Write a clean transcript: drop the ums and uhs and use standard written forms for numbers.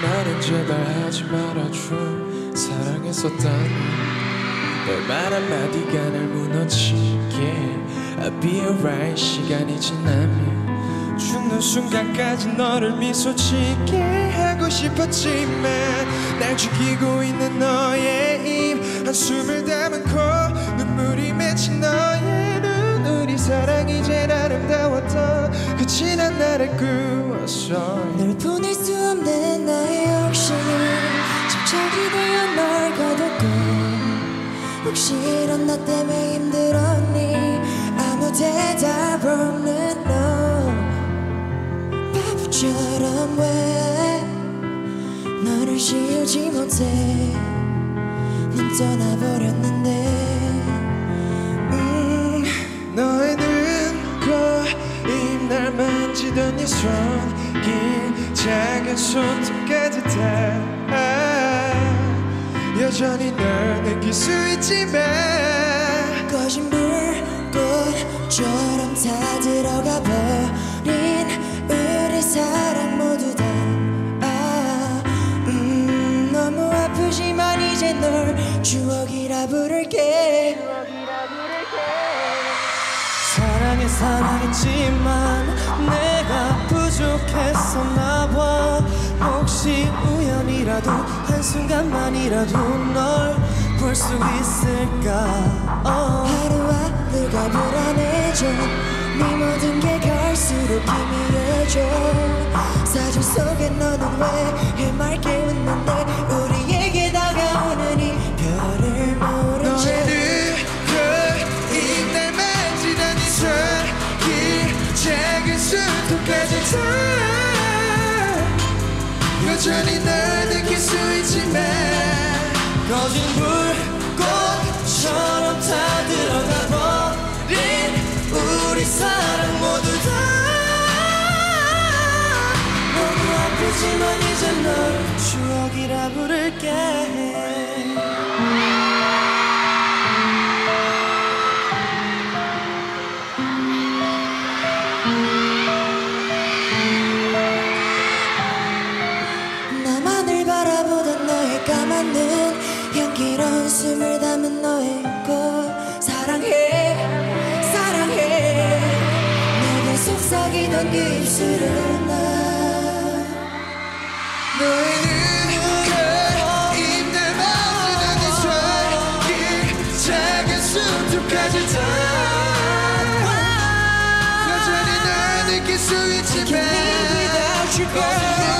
말은 제발 하지 말아줘. 사랑했었다니 널 말 한마디가 날 무너지게. I'll be alright. 시간이 지나면 죽는 순간까지 너를 미소 짓게 하고 싶었지만 날 죽이고 있는 너의 입 한숨을 담은코 눈물이 맺힌 너의 눈. 우리 사랑이 제일 아름다웠던 그 지난 날을 꾸었어. 널 보낼 수 없는 나의 욕심을 집착이 되어 널 가뒀고. 혹시 이런 나 때문에 힘들었니? 아무 대답 없는 너 바보처럼 왜 너를 지우지 못해. 넌 떠나버렸는데 너의 눈, 코, 입 날 만지던 네 손길 작은 손톱까지 다 여전히 널 느낄 수 있지만 꺼진 불꽃처럼 다 들어가 버린 우리 사랑 모두 다 너무 아프지만 이제 널 추억이라 부를게. 사랑했지만 내가 부족했었나 봐. 혹시 우연이라도 한순간만이라도 널 볼 수 있을까. 하루하루가 불안해져. 네 모든 게 갈수록 희미해져. 사진 속에 너는 왜 해맑게 웃는데 우리에게 다가오는 이 별을 모른 채. 너의 눈, 입 날 만지던 네 손길 작은 손톱까지 다 여전히 널 느낄 수 있지만 꺼진 불꽃처럼 다 들어가 버린 우리 사랑 모두 다 너무 아프지만 이제 널 추억이라 부를게. 나만을 바라보던 너의 까만 눈 향기로운 숨을 담은 너의 꽃. 사랑해 사랑해 내게 속삭이던 그 입술은 나. 너의 눈, 입 날 만지던 네 손길 작은 손톱까지 다 여전히 널 느낄 수 있지만 Can't live without you girl.